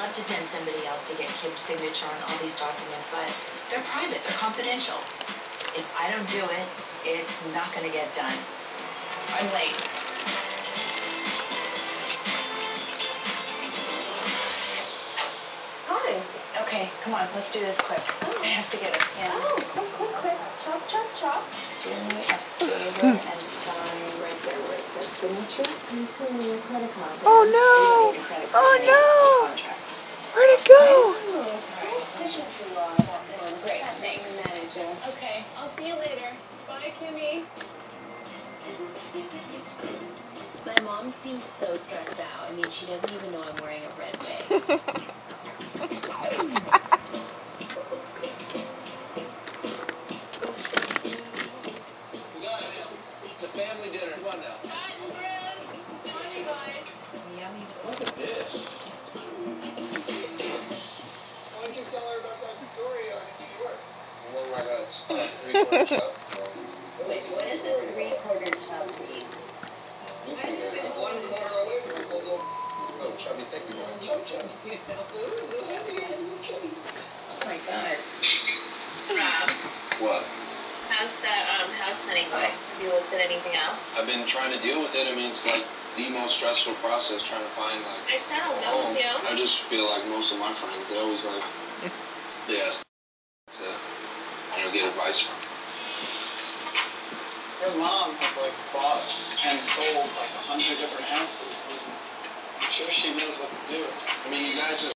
love to send somebody else to get Kim's signature on all these documents, but they're private, they're confidential. If I don't do it, it's not gonna get done. I'm late. Hi. Okay, come on, let's do this quick. Oh. I have to get a pen. Oh, quick. Chop, chop, chop. Do me a favor and sign right there where it says signature. Please put in your credit card. Oh You no! don't need a credit card. Oh You need a no! contract. Where'd it go? Oh, so efficient you are. Great, Thanks, manager. Okay, I'll see you later. Bye, Kimmy. My mom seems so stressed out. I mean, she doesn't even know I'm wearing a red wig. It's a family dinner. Come on now. Guys, bread. Come on, you guys. Yummy. Look at this. Why don't you tell her about that story in New York? One right on its 3/4 chop. Wait, what is a 3/4 chub mean? 1/4 away from a little chubby thing. Chubby. Oh my god. Rob, What? how's that house hunting going? Have you looked at anything else? I've been trying to deal with it. I mean, it's like the most stressful process trying to find like. I just don't know with you. I just feel like most of my friends, they always like, they ask to, get advice from. Her mom has like bought and sold like 100 different houses. I'm sure she knows what to do. I mean, you guys just